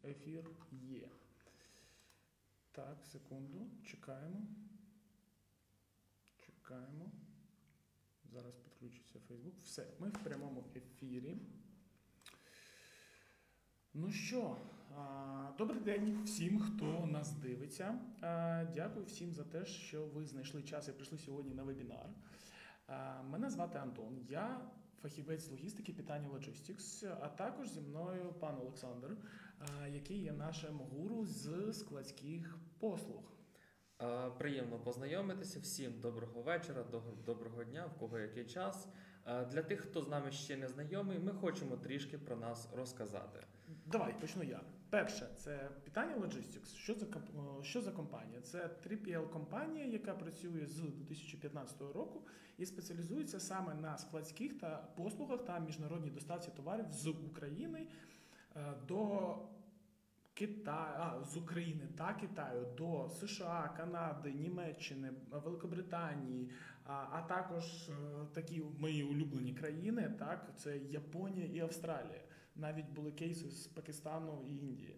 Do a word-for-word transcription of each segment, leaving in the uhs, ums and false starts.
ефір є. Так, секунду, чекаємо. Чекаємо. Зараз підключиться Facebook. Все, ми в прямому ефірі. Ну що, добрий день всім, хто нас дивиться. Дякую всім за те, що ви знайшли час і прийшли сьогодні на вебінар. Мене звати Антон, я фахівець з логістики питання Logistics, а також зі мною пан Олександр, який є нашим гуру з складських послуг. Приємно познайомитися. Всім доброго вечора, доброго дня, в кого який час. Для тих, хто з нами ще не знайомий, ми хочемо трішки про нас розказати. Давай, почну я. Перше, це питання Logistics. Що за, що за компанія? Це три пі ел-компанія, яка працює з дві тисячі п'ятнадцятого року і спеціалізується саме на складських та послугах та міжнародній доставці товарів з України до Китаю, а, з України та Китаю до США, Канади, Німеччини, Великобританії, а, а також а, такі мої улюблені країни, так, це Японія і Австралія. Навіть були кейси з Пакистану і Індії.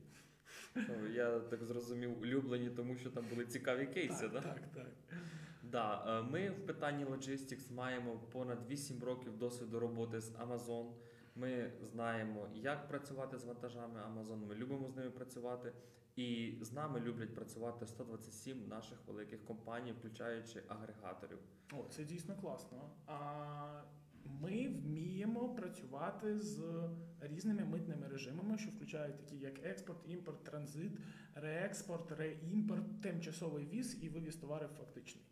Я так зрозумів, улюблені, тому що там були цікаві кейси, так? Да? Так, так. Да, ми в питанні Logistics маємо понад вісім років досвіду роботи з Amazon. Ми знаємо, як працювати з вантажами Amazon, ми любимо з ними працювати, і з нами люблять працювати сто двадцять сім наших великих компаній, включаючи агрегаторів. О, це дійсно класно. А ми вміємо працювати з різними митними режимами, що включають такі як експорт, імпорт, транзит, реекспорт, реімпорт, тимчасовий ввіз і вивіз товарів фактичний.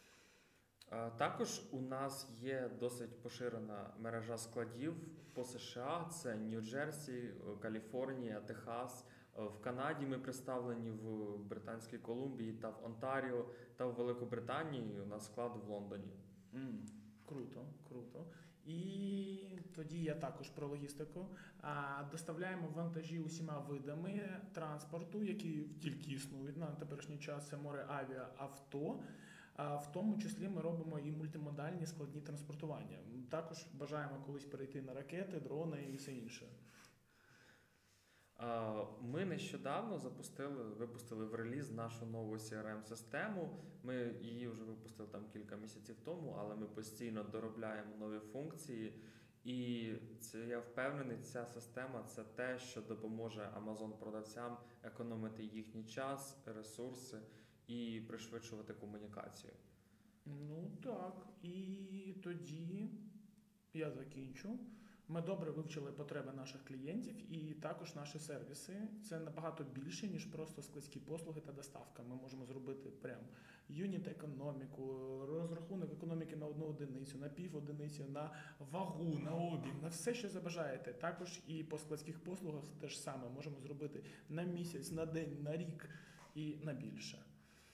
Також у нас є досить поширена мережа складів по США, це Нью-Джерсі, Каліфорнія, Техас. В Канаді ми представлені в Британській Колумбії та в Онтаріо, та в Великобританії у нас склад в Лондоні. Mm, круто, круто. І тоді я також про логістику. Доставляємо вантажі усіма видами транспорту, які тільки існують на теперішній час, це море, авіа, авто. А в тому числі ми робимо і мультимодальні складні транспортування. Також бажаємо колись перейти на ракети, дрони і все інше. Ми нещодавно запустили, випустили в реліз нашу нову сі ар ем-систему. Ми її вже випустили там кілька місяців тому, але ми постійно доробляємо нові функції. І це, я впевнений, ця система – це те, що допоможе Amazon-продавцям економити їхній час, ресурси і пришвидшувати комунікацію. Ну так, і тоді я закінчу. Ми добре вивчили потреби наших клієнтів і також наші сервіси. Це набагато більше, ніж просто складські послуги та доставка. Ми можемо зробити прям юніт-економіку, розрахунок економіки на одну одиницю, на пів одиниці, на вагу, на обіг, на все, що забажаєте. Також і по складських послугах те ж саме можемо зробити на місяць, на день, на рік і на більше.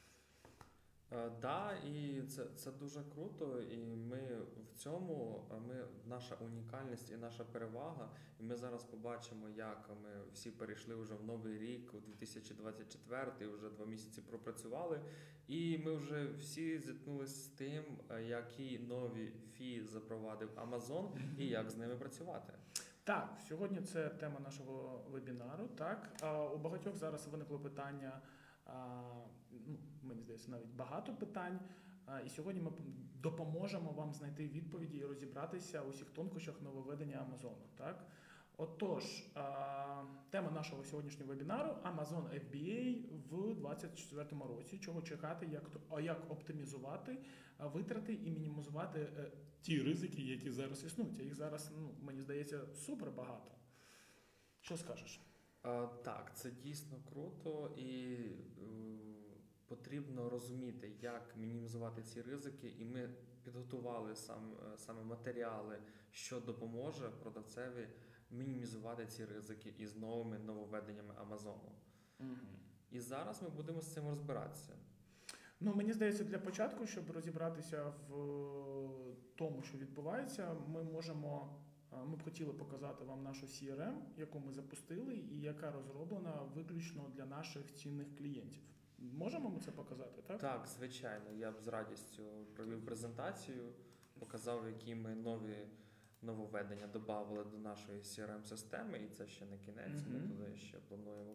Так, да, і це, це дуже круто, і ми в цьому, ми, наша унікальність і наша перевага, і ми зараз побачимо, як ми всі перейшли вже в новий рік, у дві тисячі двадцять четвертий, вже два місяці пропрацювали, і ми вже всі зіткнулися з тим, які нові фі запровадив Amazon і як з ними працювати. Так, сьогодні це тема нашого вебінару, так, у багатьох зараз виникло питання, ну, мені здається, навіть багато питань. І сьогодні ми допоможемо вам знайти відповіді і розібратися у всіх тонкощах нововведення Амазону. Так? Отож, тема нашого сьогоднішнього вебінару – Amazon еф бі ей в двадцять четвертому році. Чого чекати, як, як оптимізувати витрати і мінімізувати ті ризики, які зараз існують. Їх зараз, ну, мені здається, супер багато. Що скажеш? А, так, це дійсно круто і е, потрібно розуміти, як мінімізувати ці ризики, і ми підготували сам, саме матеріали, що допоможе продавцеві мінімізувати ці ризики із новими нововведеннями Амазону. Угу. І зараз ми будемо з цим розбиратися. Ну, мені здається, для початку, щоб розібратися в тому, що відбувається, ми можемо... Ми б хотіли показати вам нашу сі ар ем, яку ми запустили і яка розроблена виключно для наших цінних клієнтів. Можемо ми це показати, так? Так, звичайно. Я б з радістю провів презентацію, показав, які ми нові нововведення додали до нашої сі ар ем-системи, і це ще не кінець, ми Мгм. туди ще плануємо.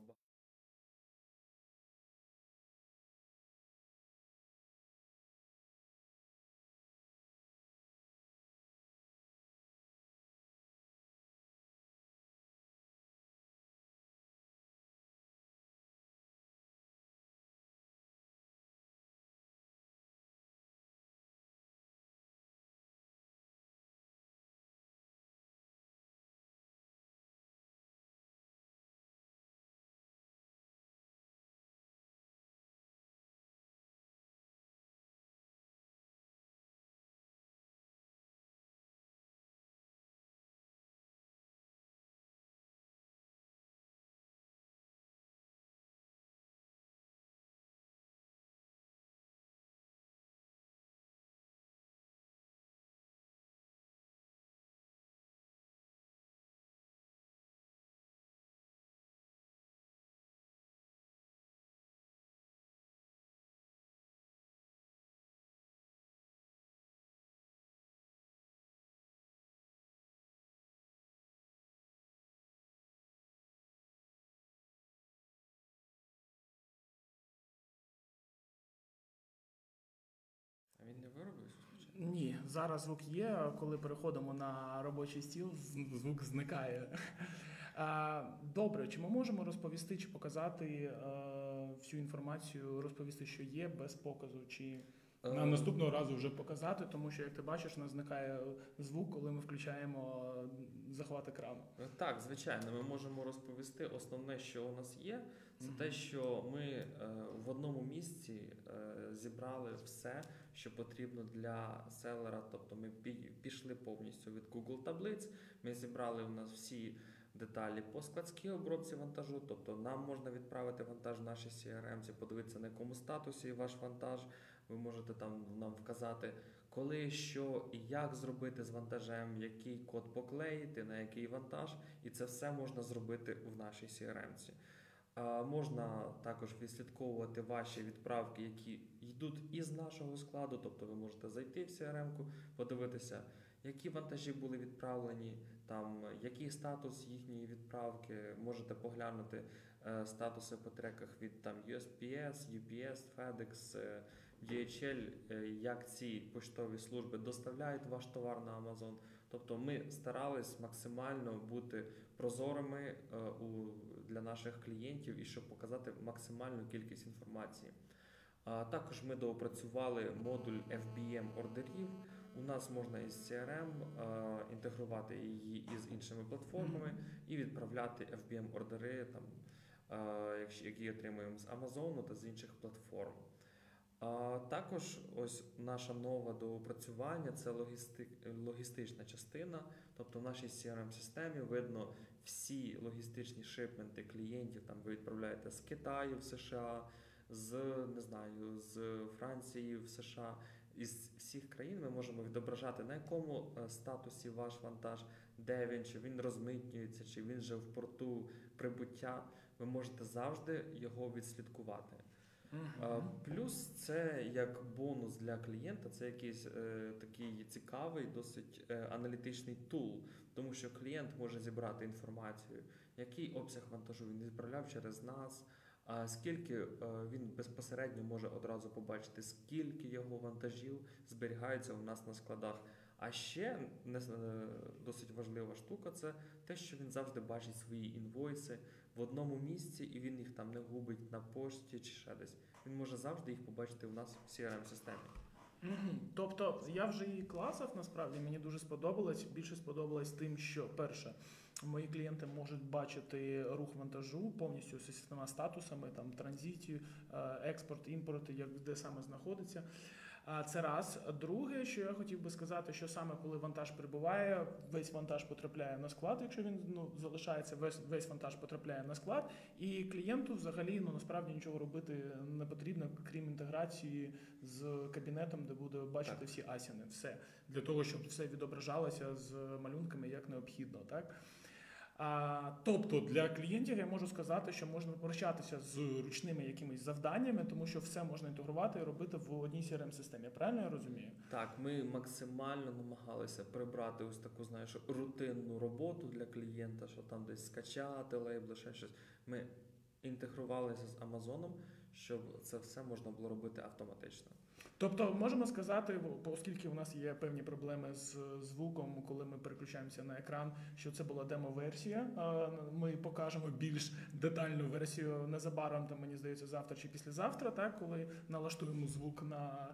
А він не виробився? Ні, зараз звук є. Коли переходимо на робочий стіл, з- звук зникає. А, Добре, чи ми можемо розповісти чи показати е, всю інформацію, розповісти, що є, без показу, чи на Е, наступного разу вже показати, тому що, як ти бачиш, у нас зникає звук, коли ми включаємо захват екрану. Так, звичайно, ми можемо розповісти. Основне, що у нас є, це Мгм. те, що ми е, в одному місці е, зібрали все, що потрібно для селера. Тобто ми пі- пішли повністю від Google таблиць. Ми зібрали у нас всі деталі по складській обробці вантажу. Тобто нам можна відправити вантаж в нашій сі ар ем, подивитися, на якому статусі ваш вантаж. Ви можете там нам вказати, коли, що і як зробити з вантажем, який код поклеїти, на який вантаж, і це все можна зробити в нашій сі ар ем-ці. А, можна також відслідковувати ваші відправки, які йдуть із нашого складу, тобто ви можете зайти в сі ар ем-ку, подивитися, які вантажі були відправлені, там, який статус їхньої відправки, можете поглянути е, статуси по треках від там, ю ес пі ес, ю пі ес, FedEx, е, ді ейч ел, е, як ці поштові служби доставляють ваш товар на Amazon. Тобто ми старались максимально бути прозорими е, у, для наших клієнтів і щоб показати максимальну кількість інформації. А також ми доопрацювали модуль еф бі ем ордерів. У нас можна із сі ар ем е, інтегрувати її із іншими платформами і відправляти еф бі ем ордери, там, е, якщо- які отримуємо з Amazon та з інших платформ. А також ось наша нова доопрацювання це логісти... логістична частина. Тобто в нашій сі ар ем-системі видно всі логістичні шипменти клієнтів. Там ви відправляєте з Китаю в США, з не знаю, з Франції в США. Із всіх країн ми можемо відображати, на якому е, статусі ваш вантаж, де він, чи він розмитнюється, чи він вже в порту прибуття. Ви можете завжди його відслідкувати. А, Мгм. Плюс це як бонус для клієнта, це якийсь е, такий цікавий, досить е, аналітичний тул, тому що клієнт може зібрати інформацію, який обсяг вантажу він відправляв через нас, а скільки е, він безпосередньо може одразу побачити, скільки його вантажів зберігається у нас на складах. А ще не, е, досить важлива штука це те, що він завжди бачить свої інвойси в одному місці, і він їх там не губить на пошті чи ще десь. Він може завжди їх побачити у нас в сі ар ем-системі. Мгм. Тобто я вже її класав, насправді мені дуже сподобалось. Більше сподобалось тим, що перше, мої клієнти можуть бачити рух вантажу повністю зі всіма статусами, там транзитів, експорт, імпорт, як де саме знаходиться. А це раз. Друге, що я хотів би сказати, що саме коли вантаж прибуває, весь вантаж потрапляє на склад, якщо він ну, залишається, весь, весь вантаж потрапляє на склад, і клієнту взагалі ну, насправді нічого робити не потрібно, крім інтеграції з кабінетом, де буде бачити Так. всі асіни. Все. Для того, щоб все відображалося з малюнками як необхідно. Так? А, тобто для клієнтів я можу сказати, що можна прощатися з ручними якимись завданнями, тому що все можна інтегрувати і робити в одній сі ар ем-системі. Правильно я розумію? Так, ми максимально намагалися прибрати ось таку, знаєш, рутинну роботу для клієнта, що там десь скачати лейбли, ще щось. Ми інтегрувалися з Амазоном, щоб це все можна було робити автоматично. Тобто можемо сказати, оскільки у нас є певні проблеми з звуком, коли ми переключаємося на екран, що це була демо-версія. Ми покажемо більш детальну версію незабаром, там, мені здається, завтра чи післязавтра, так, коли налаштуємо звук на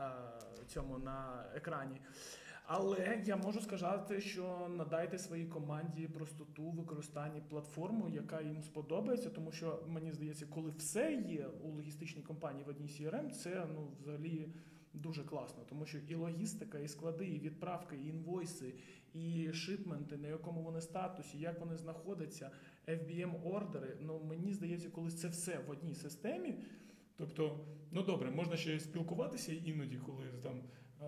цьому на екрані. Але я можу сказати, що надайте своїй команді простоту використання платформу, яка їм сподобається, тому що, мені здається, коли все є у логістичній компанії в одній сі ар ем, це ну, взагалі дуже класно, тому що і логістика, і склади, і відправки, і інвойси, і шипменти, на якому вони статусі, як вони знаходяться, еф бі ем-ордери, ну, мені здається, коли це все в одній системі, тобто, ну добре, можна ще спілкуватися іноді, коли там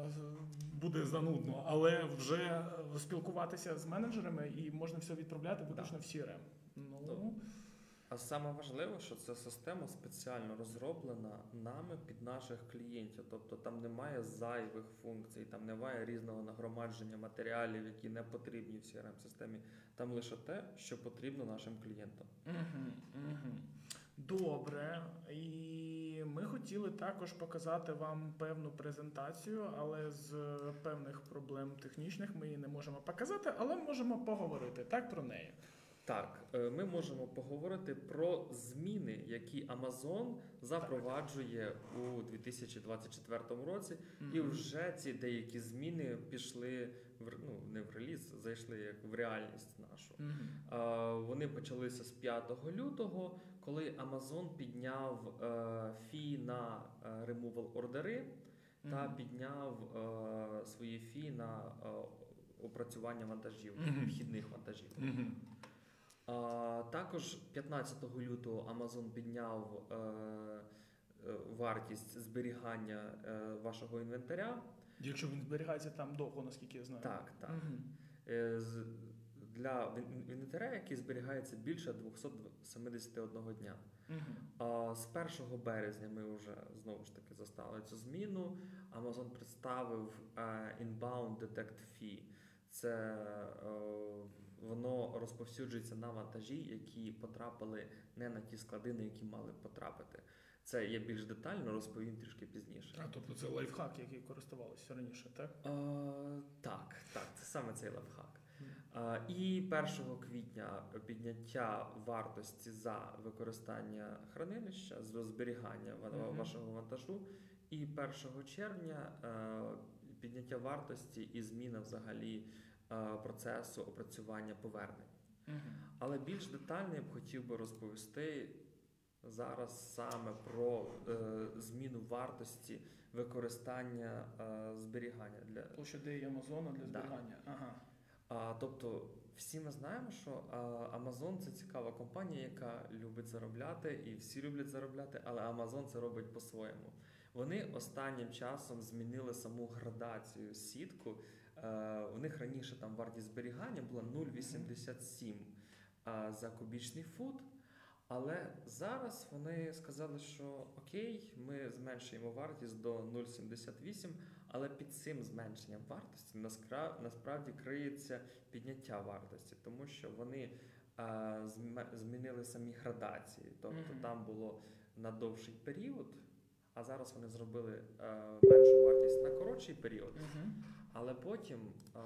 буде занудно, але вже спілкуватися з менеджерами і можна все відправляти виключно в сі ар ем. Ну, а саме важливе, що ця система спеціально розроблена нами під наших клієнтів. Тобто там немає зайвих функцій, там немає різного нагромадження матеріалів, які не потрібні в сі ар ем-системі. Там лише те, що потрібно нашим клієнтам. Угу, угу. Добре. І ми хотіли також показати вам певну презентацію, але з певних проблем технічних ми її не можемо показати, але можемо поговорити так про неї. Так, ми можемо поговорити про зміни, які Amazon запроваджує у дві тисячі двадцять четвертому році, mm-hmm. і вже ці деякі зміни пішли в, ну, не в реліз, зайшли як в реальність нашу. Mm-hmm. Вони почалися з п'ятого лютого, коли Amazon підняв фі на removal ордери mm-hmm. та підняв свої фі на опрацювання вантажів, mm-hmm. вхідних вантажів. Mm-hmm. А, також п'ятнадцятого лютого Amazon підняв е, е, вартість зберігання е, вашого інвентаря. Якщо він зберігається там довго, наскільки я знаю. Так, так. Угу. Е, з, для інвентаря, який зберігається більше двісті сімдесят один дня. Угу. А, з першого березня ми вже знову ж таки застали цю зміну. Amazon представив е, Inbound Detect Fee. Це е, воно розповсюджується на вантажі, які потрапили не на ті склади, на які мали потрапити. Це я більш детально розповім трішки пізніше. А, тобто це лайфхак, який користувалися раніше, так? А, так, так, це саме цей лайфхак. Mm. А, і першого квітня підняття вартості за використання хранилища, з зберігання mm-hmm. вашого вантажу. І першого червня а, підняття вартості і зміна взагалі процесу опрацювання повернень. Uh-huh. Але більш детально я б хотів би розповісти зараз саме про е, зміну вартості використання е, зберігання. Для... Площадей Амазона для зберігання. Да. Ага. А, тобто всі ми знаємо, що Amazon – це цікава компанія, яка любить заробляти, і всі люблять заробляти, але Amazon це робить по-своєму. Вони останнім часом змінили саму градацію, сітку. У них раніше там вартість зберігання була нуль цілих вісімдесят сім за кубічний фут, але зараз вони сказали, що окей, ми зменшуємо вартість до нуль цілих сімдесят вісім, але під цим зменшенням вартості насправді криється підняття вартості, тому що вони змінили самі градації, тобто mm-hmm. там було на довший період, а зараз вони зробили меншу вартість на коротший період. Mm-hmm. Але потім а...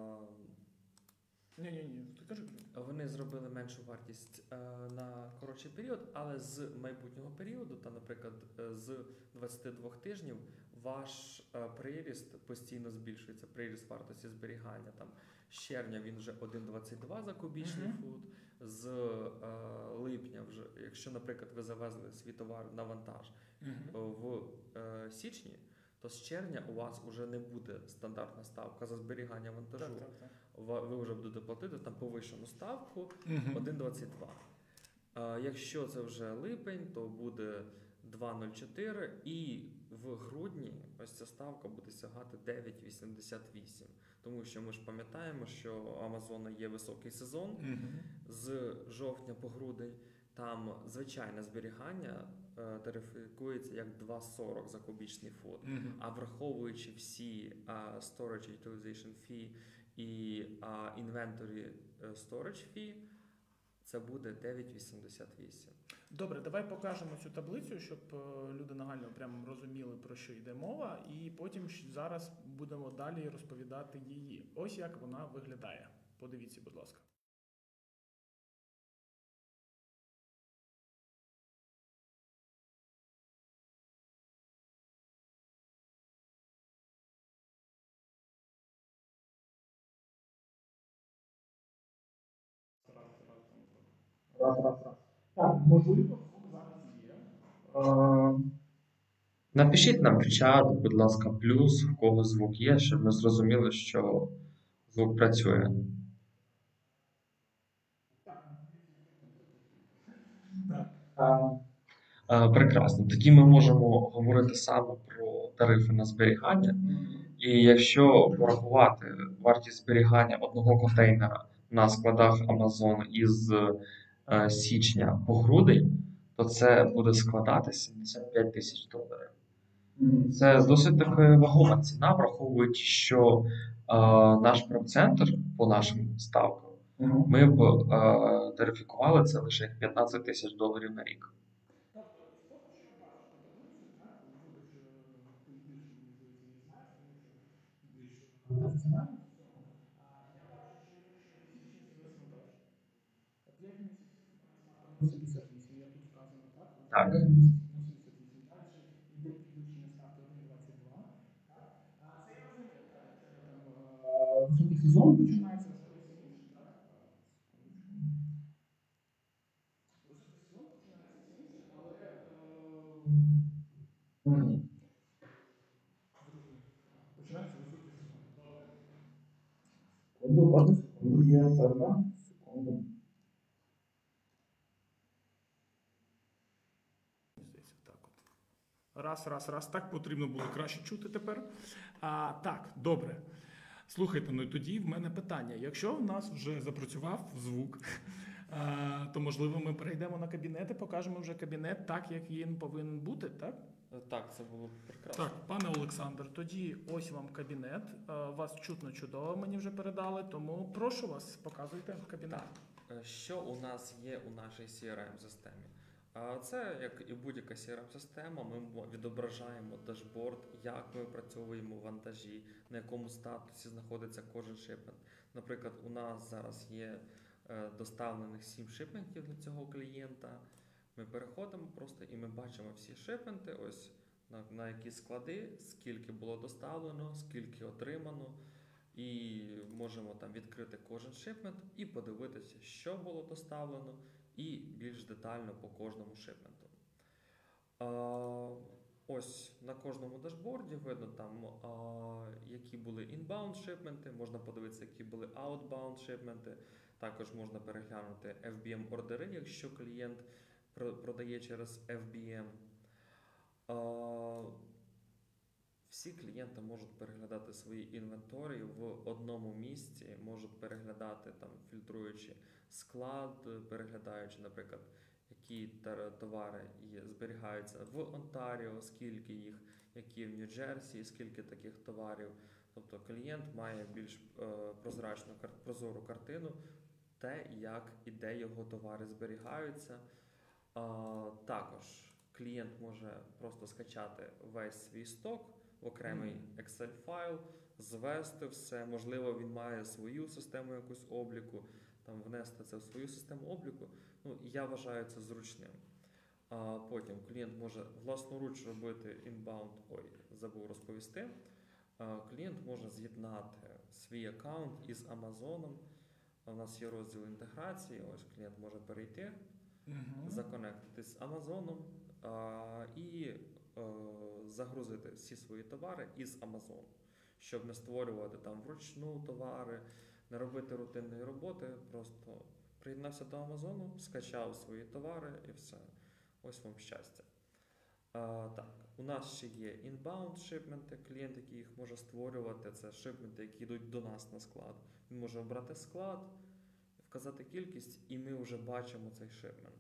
ні, ні, ні, ти кажи. Вони зробили меншу вартість а, на коротший період, але з майбутнього періоду, та, наприклад, з двадцяти двох тижнів, ваш а, приріст постійно збільшується, приріст вартості зберігання. Там, з червня він вже один цілих двадцять два за кубічний uh-huh. фут, з а, липня вже, якщо, наприклад, ви завезли свій товар на вантаж uh-huh. в а, січні, то з червня у вас вже не буде стандартна ставка за зберігання вантажу. Так, так, так. Ви вже будете платити там повищену ставку uh-huh. один цілих двадцять два. А якщо це вже липень, то буде два цілих нуль чотири. І в грудні ось ця ставка буде сягати дев'ять вісімдесят вісім. Тому що ми ж пам'ятаємо, що у Амазона є високий сезон Мгм. з жовтня по грудень. Там звичайне зберігання е, тарифікується як два сорок за кубічний фут. Мгм. А враховуючи всі а, Storage Utilization Fee і а, Inventory е, Storage Fee, це буде дев'ять вісімдесят вісім. Добре, давай покажемо цю таблицю, щоб е, люди нагально прямо розуміли, про що йде мова, і потім щ- зараз будемо далі розповідати її. Ось як вона виглядає. Подивіться, будь ласка. Раз, раз, раз. Так, можливо, звук зараз є. Е, Напишіть нам в чат, будь ласка, плюс, в кого звук є, щоб ми зрозуміли, що звук працює. Так. Е, Прекрасно. Тоді ми можемо говорити саме про тарифи на зберігання. І якщо порахувати вартість зберігання одного контейнера на складах Amazon із е, січня по грудень, то це буде складати сімдесят п'ять тисяч доларів. Це досить таки вагома ціна, враховуючи, що е, наш прем-центр по нашим ставкам, ми б е, тарифікували це лише як п'ятнадцять тисяч доларів на рік. Тобто, із того, що я бачу по таблиці, так, вибач, е, ти більше, мені здається, її знаєш, тому що більш е, професіонально в цьому. А, я бачу, що якщо січень це весь вантаж, п'ять місяців ставка нуль цілих сімдесят вісім, як тут сказано, так? Ось Так. п'ять місяців нуль цілих сімдесят вісім. Далі йде підвищення ставки один цілих двадцять два, так? А це я розумію, так? Це там е, високий сезон починається, це зовсім інше, так? А, секундочку. Високий сезон починається інше, але е, зрозумів. Починається високий сезон. Добре. Секунду, можна секунду, є певна. Секунду. Здається, так от. Раз, раз, раз. Так потрібно було краще чути тепер. А, так, добре. Слухайте, ну і тоді в мене питання. Якщо в нас вже запрацював звук, а, то можливо ми перейдемо на кабінет і покажемо вже кабінет так, як він повинен бути, так? Так, це було прекрасно. Так, пане Олександр, тоді ось вам кабінет. Е, Вас чутно чудово, мені вже передали, тому прошу вас, показуйте кабінет. Е, Що у нас є у нашій сі ар ем-системі? А Це, як і будь-яка сі ар ем-система, ми мо- відображаємо дашборд, як ми опрацьовуємо вантажі, на якому статусі знаходиться кожен шипмент. Наприклад, у нас зараз є е, доставлених сім шипментів для цього клієнта. Ми переходимо просто і ми бачимо всі шипменти, ось на, на які склади, скільки було доставлено, скільки отримано. І можемо там відкрити кожен шипмент і подивитися, що було доставлено, і більш детально по кожному шипменту. А, ось на кожному дашборді видно там, а, які були inbound шипменти, можна подивитися, які були outbound шипменти. Також можна переглянути еф бі ем-ордери, якщо клієнт про- продає через еф бі ем. А, всі клієнти можуть переглядати свої інвенторії в одному місці, можуть переглядати там, фільтруючи склад, переглядаючи, наприклад, які тар- товари є, зберігаються в Онтаріо, скільки їх, які в Нью-Джерсі, скільки таких товарів. Тобто клієнт має більш е, прозрачну кар- прозору картину, те, як і де його товари зберігаються. А, також клієнт може просто скачати весь свій сток в окремий Excel файл, звести все. Можливо, він має свою систему якусь обліку, там внести це в свою систему обліку. Ну, я вважаю це зручним. А потім клієнт може власноруч робити inbound, ой, забув розповісти. А, клієнт може з'єднати свій аккаунт із Амазоном. У нас є розділ інтеграції, ось клієнт може перейти, Мгм. законектитись з Амазоном а, і е, загрузити всі свої товари із Амазону, щоб не створювати там вручну товари, не робити рутинної роботи, просто приєднався до Амазону, скачав свої товари і все. Ось вам щастя. А, так, у нас ще є inbound шипменти, клієнт, який їх може створювати. Це шипменти, які йдуть до нас на склад. Він може обрати склад, вказати кількість, і ми вже бачимо цей шипмент.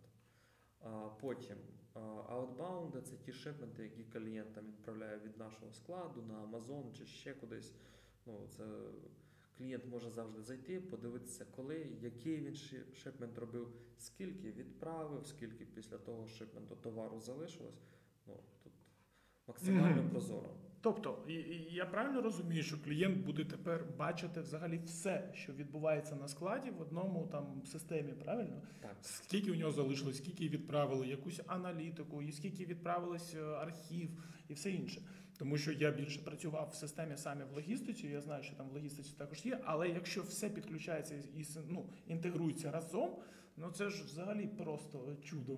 А, потім а, outbound – це ті шипменти, які клієнт там відправляє від нашого складу на Amazon чи ще кудись. Ну, це клієнт може завжди зайти, подивитися, коли, який він шипмент робив, скільки відправив, скільки після того шипменту товару залишилось. Ну, тут максимально Мгм. прозоро. Тобто, і- і я правильно розумію, що клієнт буде тепер бачити взагалі все, що відбувається на складі в одному там системі, правильно? Так. Скільки у нього залишилось, скільки відправили, якусь аналітику, і скільки відправилось е, архів і все інше. Тому що я більше працював в системі саме в логістиці, я знаю, що там в логістиці також є, але якщо все підключається і ну, інтегрується разом, ну це ж взагалі просто чудо.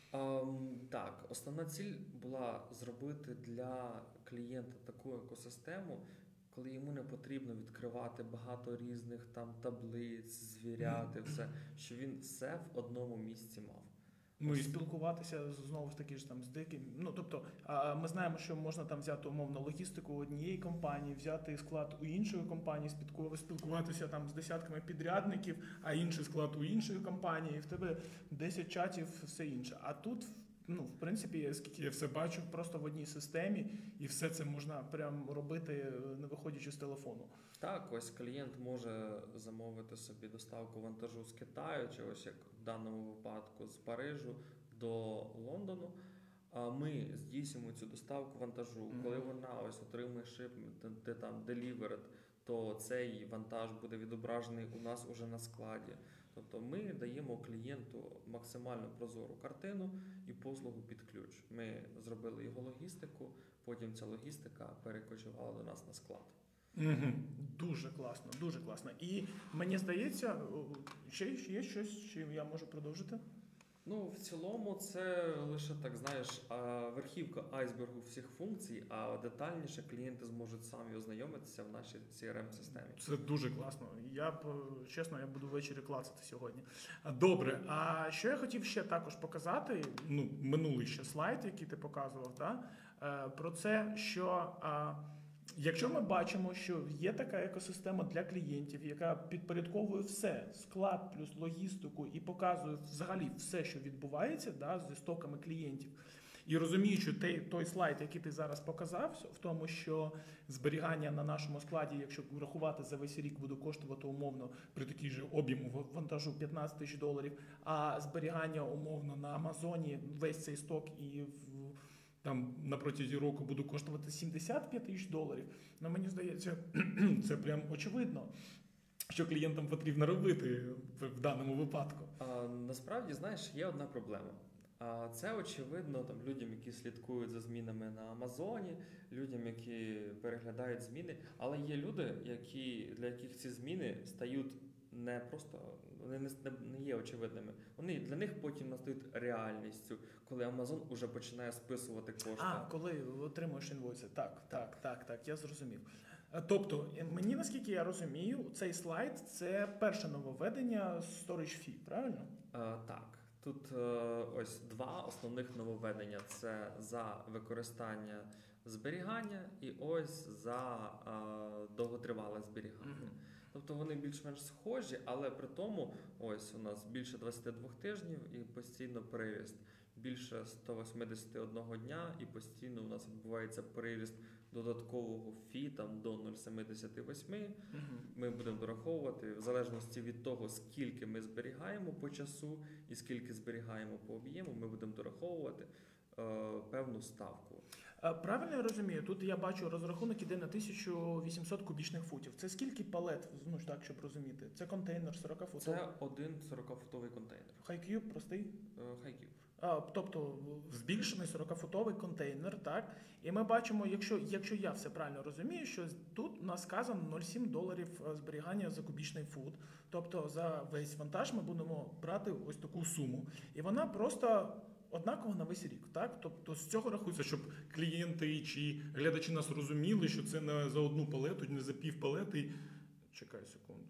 Ам, так, основна ціль була зробити для клієнта таку екосистему, коли йому не потрібно відкривати багато різних там таблиць, звіряти, все, що він все в одному місці мав. Ну і спілкуватися знову ж таки ж там з диким. Ну тобто, а, ми знаємо, що можна там взяти умовно логістику однієї компанії, взяти склад у іншої компанії, спілку- спілкуватися там з десятками підрядників, а інший склад у іншої компанії, і в тебе десять чатів, все інше. А тут, ну в принципі, скільки я все бачу, просто в одній системі, і все це можна прям робити, не виходячи з телефону. Так, ось клієнт може замовити собі доставку вантажу з Китаю, чи ось як в даному випадку з Парижу до Лондону. А ми здійснюємо цю доставку вантажу. Мгм. Коли вона ось отримує шипмент, де там delivered, то цей вантаж буде відображений у нас уже на складі. Тобто ми даємо клієнту максимально прозору картину і послугу під ключ. Ми зробили його логістику, потім ця логістика перекочувала до нас на склад. Угу. Дуже класно, дуже класно. І мені здається, о, ще є щось, чим я можу продовжити? Ну, в цілому, це лише так, знаєш, а, верхівка айсбергу всіх функцій, а детальніше клієнти зможуть самі ознайомитися в нашій сі ар ем-системі. Це дуже класно. Я б, е, чесно, я буду ввечері клацати сьогодні. А, Добре, а що я хотів ще також показати, ну, минулий ще слайд, який ти показував, да? е, про це, що а, якщо ми бачимо, що є така екосистема для клієнтів, яка підпорядковує все, склад плюс логістику і показує взагалі все, що відбувається, да, зі стоками клієнтів, і розуміючи той, той слайд, який ти зараз показав, в тому, що зберігання на нашому складі, якщо рахувати за весь рік, буде коштувати умовно при такій же об'єму вантажу п'ятнадцять тисяч доларів, а зберігання умовно на Амазоні весь цей сток і в там на протязі року буде коштувати сімдесят п'ять тисяч доларів. Ну, мені здається, це прям очевидно, що клієнтам потрібно робити в, в даному випадку. А, насправді, знаєш, є одна проблема. А це очевидно там людям, які слідкують за змінами на Амазоні, людям, які переглядають зміни. Але є люди, які, для яких ці зміни стають не просто, вони не, не є очевидними. Вони для них потім настають реальністю, коли Амазон уже починає списувати кошти. А, коли отримуєш інвойси. Так, так, так, так, я зрозумів. Е, Тобто, е, мені, наскільки я розумію, цей слайд – це перше нововведення Storage Fee, правильно? А, так. Тут е, ось два основних нововведення. Це за використання зберігання і ось за е, довготривале зберігання. Мгм. Тобто вони більш-менш схожі, але при тому ось у нас більше двадцяти двох тижнів і постійно приріст. Більше сто вісімдесят один дня і постійно у нас відбувається приріст додаткового фі там до нуль цілих сімдесят вісім. Мгм. Ми будемо дораховувати в залежності від того, скільки ми зберігаємо по часу і скільки зберігаємо по об'єму, ми будемо дораховувати е, певну ставку. Е, Правильно я розумію, тут я бачу, розрахунок іде на тисячу вісімсот кубічних футів. Це скільки палет, ну ж так, щоб розуміти? Це контейнер сорок футів. Це один сорокафутовий контейнер. Хайкюб простий? Хайків. А, тобто збільшений сорокафутовий контейнер, так? І ми бачимо, якщо, якщо я все правильно розумію, що тут у нас сказано нуль цілих сім доларів зберігання за кубічний фут. Тобто за весь вантаж ми будемо брати ось таку суму. І вона просто однакова на весь рік, так? Тобто з цього рахується, щоб клієнти чи глядачі нас розуміли, що це не за одну палету, не за пів палети. Чекай секунду.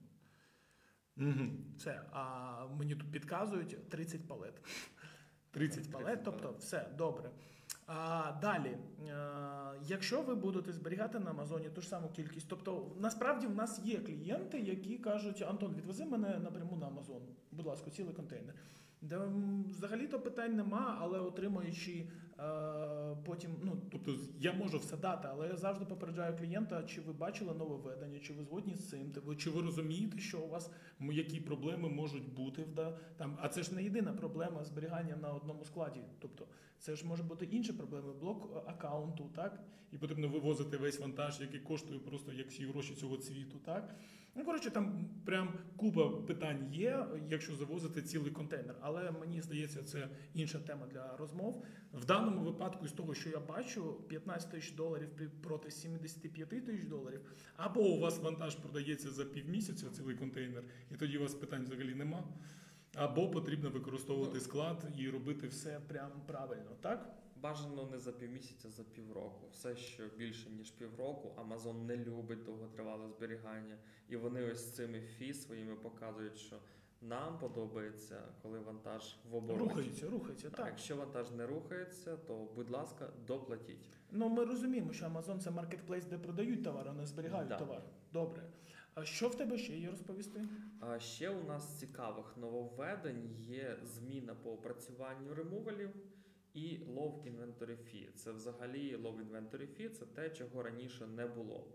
Угу. Все, а мені тут підказують тридцять палет. тридцять палет, тобто все, добре. А далі, е, якщо ви будете зберігати на Амазоні ту ж саму кількість, тобто насправді в нас є клієнти, які кажуть: Антон, відвези мене напряму на Амазон, будь ласка, цілий контейнер. Де м, взагалі-то питань нема, але отримуючи е, потім, ну тобто я можу все дати, але я завжди попереджаю клієнта, чи ви бачили нововведення, чи ви згодні з цим, чи ви розумієте, що у вас які проблеми можуть бути в да, там. А це ж не єдина проблема зберігання на одному складі. Тобто це ж може бути інші проблеми, блок аккаунту, так? І потрібно вивозити весь вантаж, який коштує просто як всі гроші цього світу, так? Ну, коротше, там прям купа питань є, якщо завозити цілий контейнер. Але мені здається, це інша тема для розмов. В даному випадку, з того, що я бачу, п'ятнадцять тисяч доларів проти сімдесят п'ять тисяч доларів, або у вас вантаж продається за півмісяця, цілий контейнер, і тоді у вас питань взагалі нема, або потрібно використовувати склад і робити все прям правильно, так? Бажано не за півмісяця, за півроку. Все, що більше, ніж півроку, Amazon не любить довготривале зберігання. І вони ось цими фі своїми показують, що нам подобається, коли вантаж в обороті. Рухається, рухається, так. А якщо вантаж не рухається, то, будь ласка, доплатіть. Ну, ми розуміємо, що Amazon – це маркетплейс, де продають товар, а не зберігають Да. товар. Добре. А що в тебе ще є розповісти? А ще у нас цікавих нововведень є зміна по опрацюванню ремувалів і Low Inventory Fee. Це взагалі Low Inventory Fee – це те, чого раніше не було.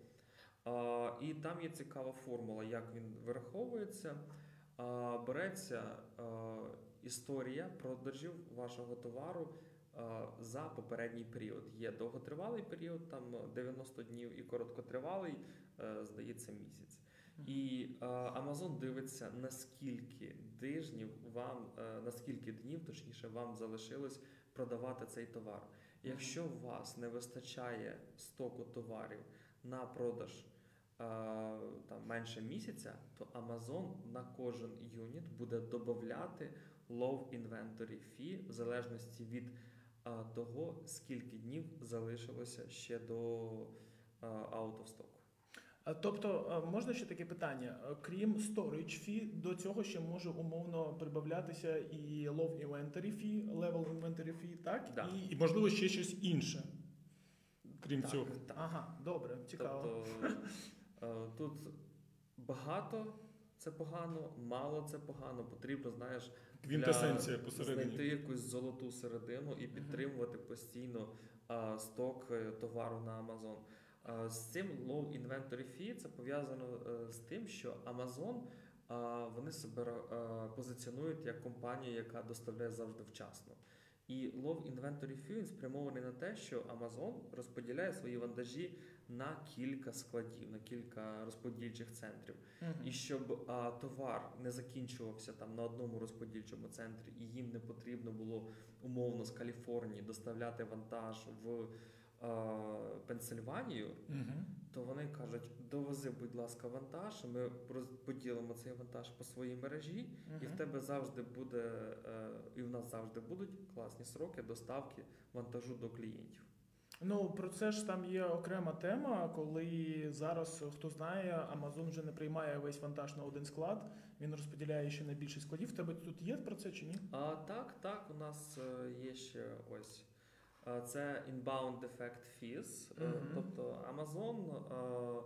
А, і там є цікава формула, як він вираховується. А, береться а, історія продажів вашого товару а, за попередній період. Є довготривалий період, там дев'яносто днів, і короткотривалий, а, здається, місяць. І а, Amazon дивиться, наскільки тижнів вам, а, наскільки днів, точніше, вам залишилось продавати цей товар. Якщо у вас не вистачає стоку товарів на продаж а, там, менше місяця, то Amazon на кожен юніт буде додати Low Inventory Fee в залежності від а, того, скільки днів залишилося ще до а, out of stock. А, Тобто, а, можна ще таке питання? А, Крім storage fee, до цього ще може умовно прибавлятися і low inventory fee, level inventory fee, так? Да. І, і, можливо, ще щось інше, крім Так, цього. так. Ага, добре, цікаво. Тобто е, тут багато це погано, мало це погано. Потрібно, знаєш, Квінтесенція для- посередині. знайти якусь золоту середину і підтримувати постійно а, сток е, товару на Amazon. А, з цим low inventory fee це пов'язано е, з тим, що Amazon а, вони себе е, позиціонують як компанія, яка доставляє завжди вчасно. І low inventory fee він спрямований на те, що Amazon розподіляє свої вантажі на кілька складів, на кілька розподільчих центрів. Мгм. І щоб а, товар не закінчувався там на одному розподільчому центрі, і їм не потрібно було умовно з Каліфорнії доставляти вантаж в а, Пенсильванію, Мгм. то вони кажуть: довези, будь ласка, вантаж, ми роз- поділимо цей вантаж по своїй мережі, і в Мгм. тебе завжди буде, е, і в нас завжди будуть класні сроки доставки вантажу до клієнтів. Ну, про це ж там є окрема тема, коли зараз, хто знає, Amazon вже не приймає весь вантаж на один склад, він розподіляє ще на більше складів. В тебе тут є про це чи ні? А так, так, у нас е, є ще ось е, це inbound defect fees, е, Мгм. тобто Amazon е,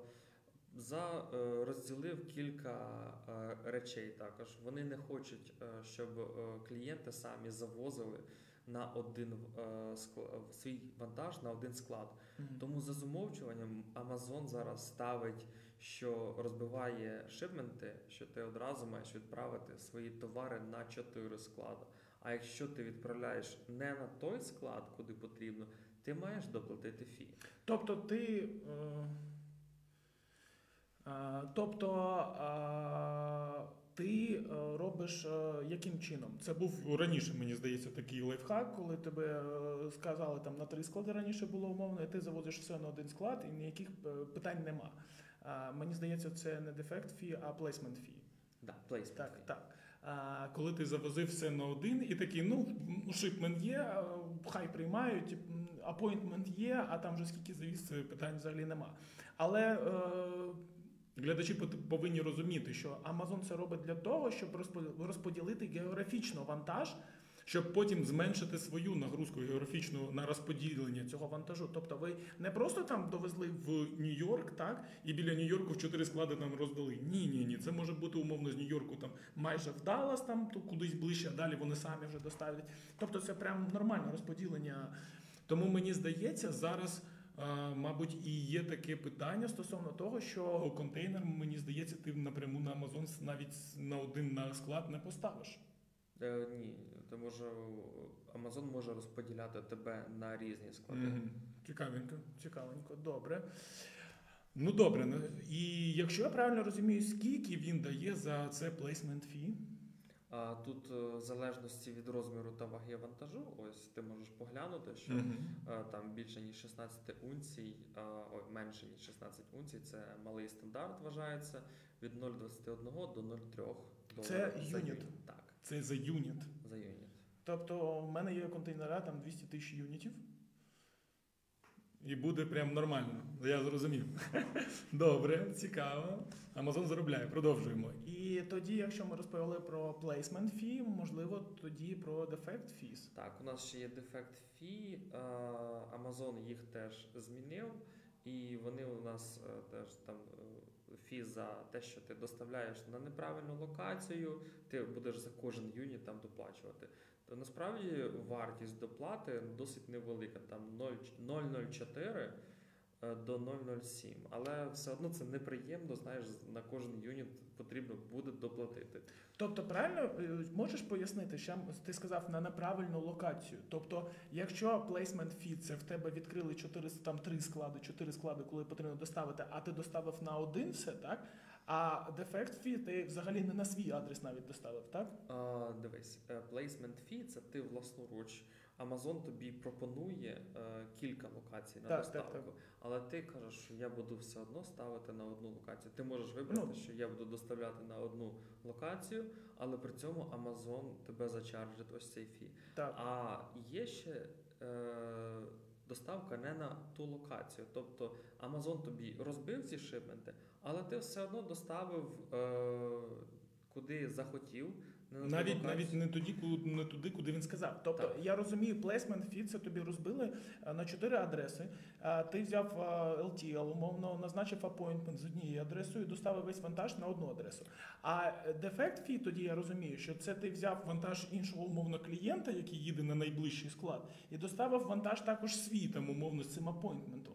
за е, розділив кілька е, речей також. Вони не хочуть, е, щоб е, клієнти самі завозили на один е, скла- свій вантаж на один склад. Мгм. Тому за замовчуванням Amazon зараз ставить, що розбиває шипменти, що ти одразу маєш відправити свої товари на чотири склади. А якщо ти відправляєш не на той склад, куди потрібно, ти маєш доплатити фі. Тобто ти. Е, е, тобто е, ти е, робиш е, яким чином? Це був раніше, мені здається, такий лайфхак, коли тебе е, сказали там на три склади раніше було умовно, і ти завозиш все на один склад, і ніяких е, питань нема. Е, мені здається, це не дефект фі, а плейсмент фі. Да, placement Так, fee. так. А коли ти завозив все на один і такий, ну, шипмент є, а, хай приймають, апойнтмент є, а там вже скільки завіз, це питань взагалі нема. Але е, глядачі пот- повинні розуміти, що Amazon це робить для того, щоб розпо- розподілити географічно вантаж, щоб потім зменшити свою нагрузку географічну на розподілення цього вантажу. Тобто ви не просто там довезли в Нью-Йорк, так, і біля Нью-Йорку в чотири склади там роздали. Ні, ні, ні. Це може бути умовно з Нью-Йорку там майже в Даллас, там то кудись ближче, а далі вони самі вже доставлять. Тобто це прям нормальне розподілення. Тому мені здається, зараз, а, мабуть, і є таке питання стосовно того, що контейнер, мені здається, ти напряму на Amazon навіть на один на склад не поставиш. Е, ні, тому що Amazon може розподіляти тебе на різні склади. Mm-hmm. Цікавенько, цікавенько, добре. Ну добре, ну, і якщо я правильно розумію, скільки він дає за це placement fee? А тут в залежності від розміру та ваги вантажу, ось ти можеш поглянути, що Mm-hmm. а, там більше ніж шістнадцять унцій, а, ой, менше ніж шістнадцять унцій, це малий стандарт вважається, від нуль цілих двадцять один до нуль цілих три доларів. Це за юніт? юніт. Так, Це за юніт? за юніт. Тобто в мене є контейнера, там двісті тисяч юнітів. І буде прям нормально, я зрозумів. Добре, цікаво. Amazon заробляє, продовжуємо. І тоді, якщо ми розповіли про placement fee, можливо, тоді про defect fees. Так, у нас ще є defect fee, Amazon їх теж змінив, і вони у нас теж там фі за те, що ти доставляєш на неправильну локацію, ти будеш за кожен юніт там доплачувати. То насправді вартість доплати досить невелика, там нуль цілих нуль чотири до нуль цілих нуль сім, але все одно це неприємно, знаєш, на кожен юніт потрібно буде доплатити. Тобто, правильно, можеш пояснити, що ти сказав на неправильну локацію? Тобто, якщо placement fee, це в тебе відкрили чотири, там три склади, чотири склади, коли потрібно доставити, а ти доставив на один все, так? А defect fee ти взагалі не на свій адрес навіть доставив, так? А, дивись, placement fee – це ти власноруч. Amazon тобі пропонує е, кілька локацій на так, доставку, так, так. але ти кажеш, що я буду все одно ставити на одну локацію. Ти можеш вибрати, ну, що я буду доставляти на одну локацію, але при цьому Amazon тебе зачаржить ось цей фі. Так. А є ще е, доставка не на ту локацію. Тобто Amazon тобі розбив ці шипменти, але ти все одно доставив е, куди захотів. Навіть, навіть не, тоді, не туди, куди він сказав. Тобто, так. Я розумію, placement fee, це тобі розбили на чотири адреси. Ти взяв ел ті ел, умовно, назначив appointment з однією адресою і доставив весь вантаж на одну адресу. А defect fee, тоді я розумію, що це ти взяв вантаж іншого, умовно, клієнта, який їде на найближчий склад, і доставив вантаж також свій, там, умовно, з цим апойнтментом.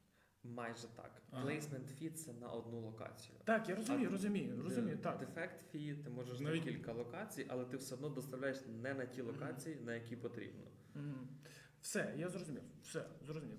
Майже так. Ага. Placement fee – це на одну локацію. Так, я розумію, а розумію, розумію, так. Defect fee – ти можеш Навіть... на кілька локацій, але ти все одно доставляєш не на ті локації, mm-hmm. на які потрібно. Mm-hmm. Все, я зрозумів, все, зрозумів.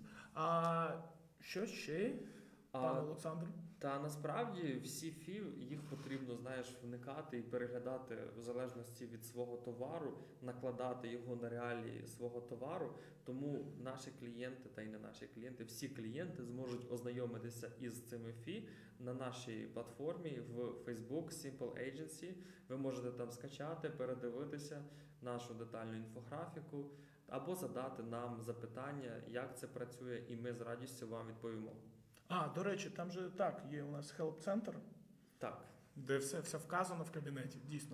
А що ще, пане Олександр? Та насправді всі фі, їх потрібно, знаєш, вникати і переглядати в залежності від свого товару, накладати його на реалії свого товару. Тому наші клієнти, та й не наші клієнти, всі клієнти зможуть ознайомитися із цими фі на нашій платформі в Facebook Simple Agency. Ви можете там скачати, передивитися нашу детальну інфографіку або задати нам запитання, як це працює, і ми з радістю вам відповімо. А, до речі, там же так, є у нас help-центр, так. Де все, все вказано в кабінеті, дійсно.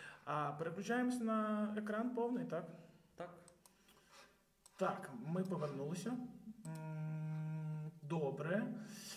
А переключаємось на екран повний, так? Так. Так, ми повернулися. Добре.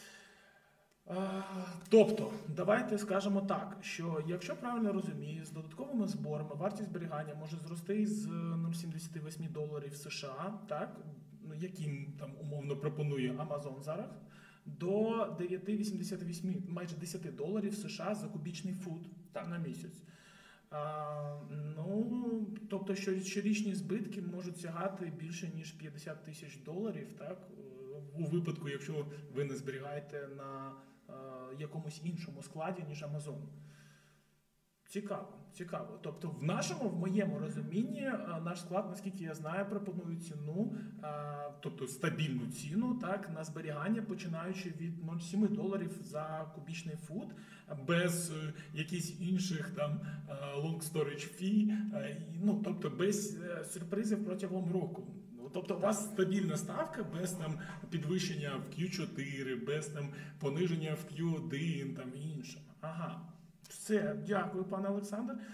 Тобто, давайте скажемо так, що якщо правильно розумію, з додатковими зборами вартість зберігання може зрости з нуль цілих сімдесят вісім доларів США, так, яким там умовно пропонує Amazon зараз, до дев'ять цілих вісімдесят вісім, майже десять доларів США за кубічний фут так. на місяць. А, ну, тобто, що щорічні збитки можуть сягати більше, ніж п'ятдесят тисяч доларів, так, у випадку, якщо ви не зберігаєте на а, якомусь іншому складі, ніж Amazon. Цікаво, цікаво. Тобто в нашому, в моєму розумінні, наш склад, наскільки я знаю, пропонує ціну, тобто стабільну ціну, так, на зберігання, починаючи від нуль цілих сім доларів за кубічний фут, без якихось інших там long storage fee, ну, тобто без сюрпризів протягом року. Тобто у вас стабільна ставка без там підвищення в кью чотири, без там пониження в кью один там і іншому. Ага. Все, дякую, пане Олександр.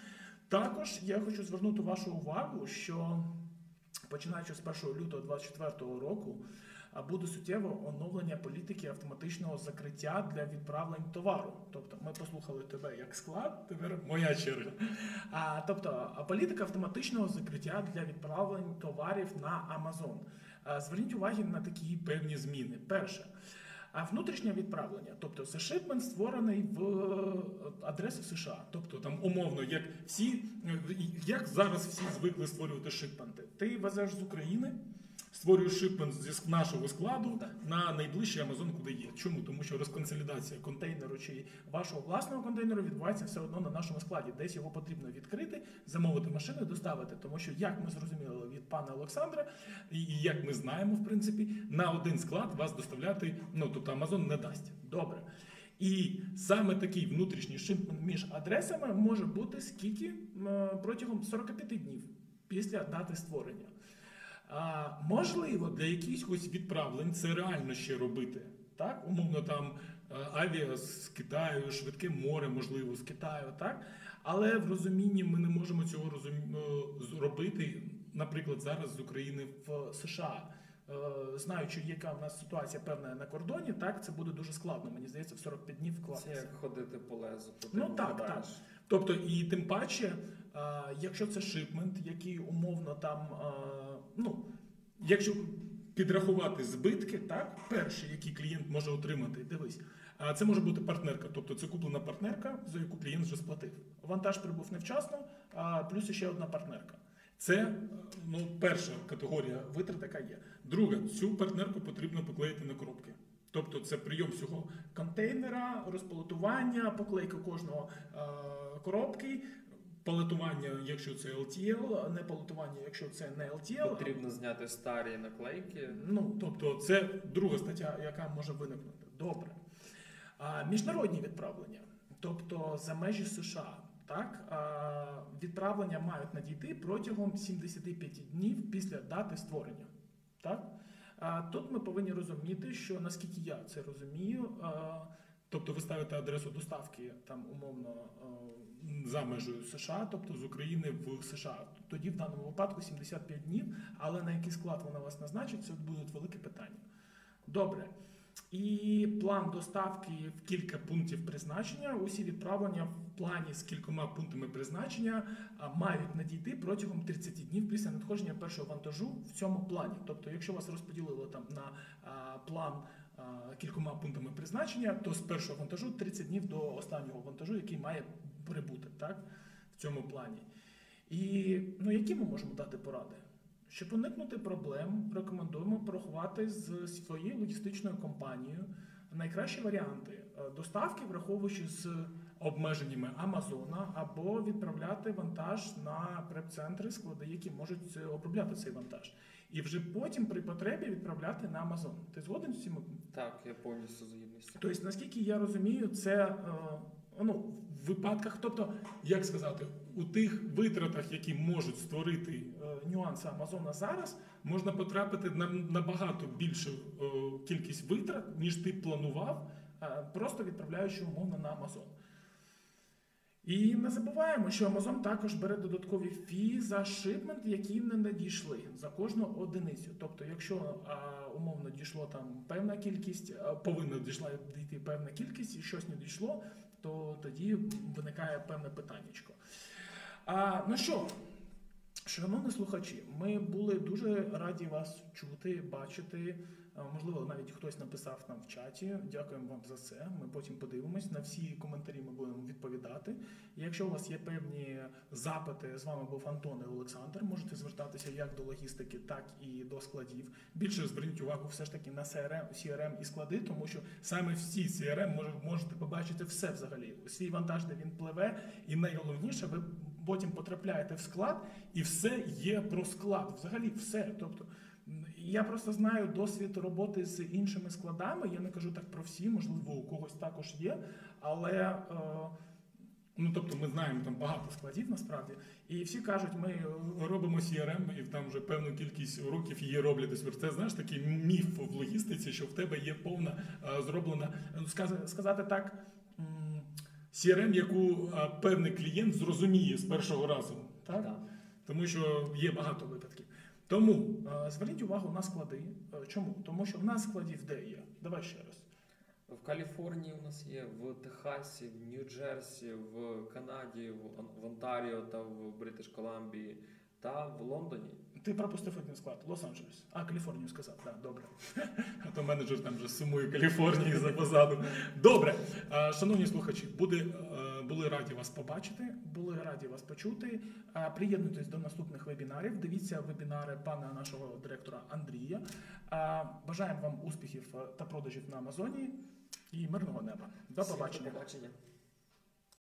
Також я хочу звернути вашу увагу, що починаючи з першого лютого двадцять четвертого року а, буде суттєве оновлення політики автоматичного закриття для відправлень товару. Тобто ми послухали тебе як склад, тепер моя черга. А, тобто а, політика автоматичного закриття для відправлень товарів на Amazon. А, зверніть увагу на такі певні зміни. Перше. А внутрішнє відправлення, тобто це шипмент створений в адресу США. Тобто там умовно, як всі, як зараз всі звикли створювати шипменти. Ти везеш з України, створюєш шипмент зі нашого складу на найближчий Амазон, куди є. Чому? Тому що розконсолідація контейнеру чи вашого власного контейнеру відбувається все одно на нашому складі. Десь його потрібно відкрити, замовити машину і доставити. Тому що, як ми зрозуміли від пана Олександра, і як ми знаємо, в принципі, на один склад вас доставляти, ну, тобто Амазон не дасть. Добре. І саме такий внутрішній шипмент між адресами може бути скільки? Протягом сорок п'ять днів після дати створення. А, можливо, для якихось відправлень це реально ще робити. Так? Умовно, там авіа з Китаю, швидке море, можливо, з Китаю. Так? Але в розумінні ми не можемо цього розум... зробити, наприклад, зараз з України в США. Знаючи, яка в нас ситуація певна на кордоні, так, це буде дуже складно, мені здається, в сорок п'ять днів вкластися. Це як ходити по лезу. Ну так, так. Тобто, і тим паче, якщо це шипмент, який умовно там, ну, якщо підрахувати збитки, так, перші, які клієнт може отримати, дивись, це може бути партнерка, тобто це куплена партнерка, за яку клієнт вже сплатив. Вантаж прибув невчасно, плюс ще одна партнерка. Це, ну, перша категорія витрат, яка є. Друга, цю партнерку потрібно поклеїти на коробки. Тобто це прийом всього контейнера, розпалетування, поклейка кожного е- коробки, палетування, якщо це ел ті ел, не палетування, якщо це не ел ті ел. Потрібно зняти старі наклейки. Ну, тобто це друга стаття, яка може виникнути. Добре. А, міжнародні відправлення, тобто за межі США. Так, відправлення мають надійти протягом сімдесят п'ять днів після дати створення. Так? Тут ми повинні розуміти, що наскільки я це розумію, тобто ви ставите адресу доставки там умовно за межею США, тобто з України в США. Тоді в даному випадку сімдесят п'ять днів, але на який склад вона вас назначить, це будуть велике питання. Добре. І план доставки в кілька пунктів призначення. Усі відправлення в плані з кількома пунктами призначення мають надійти протягом тридцять днів після надходження першого вантажу в цьому плані. Тобто, якщо вас розподілило там на а, план а, кількома пунктами призначення, то з першого вантажу тридцять днів до останнього вантажу, який має прибути, так, в цьому плані. І, ну, які ми можемо дати поради? Щоб уникнути проблем, рекомендуємо порахувати з своєю логістичною компанією найкращі варіанти доставки, враховуючи з обмеженнями Амазона, або відправляти вантаж на преп-центри, склади, які можуть обробляти цей вантаж. І вже потім при потребі відправляти на Амазон. Ти згоден з цим? Так, я повністю згідний. Тобто, наскільки я розумію, це, ну, в випадках, тобто, як сказати, у тих витратах, які можуть створити е, нюанси Амазона зараз, можна потрапити на набагато більшу е, кількість витрат, ніж ти планував, е, просто відправляючи умовно на Амазон. І не забуваємо, що Amazon також бере додаткові фі за шипмент, які не надійшли за кожну одиницю. Тобто, якщо а, умовно дійшло там певна кількість, а, повинна дійшла дійти певна кількість і щось не дійшло, то тоді виникає певне питаннячко. А, ну що, шановні слухачі, ми були дуже раді вас чути, бачити. Можливо, навіть хтось написав нам в чаті. Дякуємо вам за це. Ми потім подивимось. На всі коментарі ми будемо відповідати. І якщо у вас є певні запити, з вами був Антон і Олександр, можете звертатися як до логістики, так і до складів. Більше зверніть увагу все ж таки на сі ар ем, сі ар ем і склади, тому що саме всі сі ар ем можете побачити все взагалі. Свій вантаж, де він пливе, і найголовніше, ви потім потрапляєте в склад, і все є про склад. Взагалі все. Тобто, я просто знаю досвід роботи з іншими складами, я не кажу так про всі, можливо, у когось також є, але, е, ну, тобто ми знаємо там багато складів насправді, і всі кажуть, ми робимо сі ар ем, і там вже певну кількість років її роблять. Це, знаєш, такий міф в логістиці, що в тебе є повна, е, зроблена, сказ, сказати так, м- сі ар ем, яку а, певний клієнт зрозуміє з першого разу. Так? Да. Тому що є багато випадків. Тому а, зверніть увагу на склади. А, Чому? Тому що в нас складів де є? Давай ще раз. В Каліфорнії у нас є, в Техасі, в Нью-Джерсі, в Канаді, в, Он- в Онтаріо та в Бритиш Колумбії та в Лондоні. Ти пропустив один склад. Лос-Анджелес. А, Каліфорнію сказав. Так, добре. А то менеджер там вже сумує Каліфорнії за позаду. Добре. А, Шановні слухачі, буде, е, були раді вас побачити, були раді вас почути. А, Приєднуйтесь до наступних вебінарів. Дивіться вебінари пана нашого директора Андрія. А, Бажаємо вам успіхів е, та продажів на Амазоні і мирного неба. До Всім побачення. До побачення.